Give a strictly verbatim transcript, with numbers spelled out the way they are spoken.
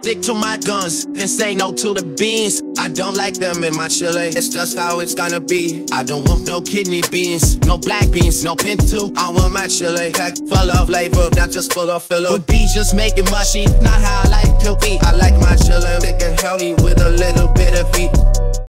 stick to my guns and say no to the beans. I don't like them in my chili, it's just how it's gonna be. I don't want no kidney beans, no black beans, no pinto. I want my chili packed full of flavor, not just full of filler. Would be just making mushy, not how I like to be. I like my chili thick and healthy with a little bit of heat.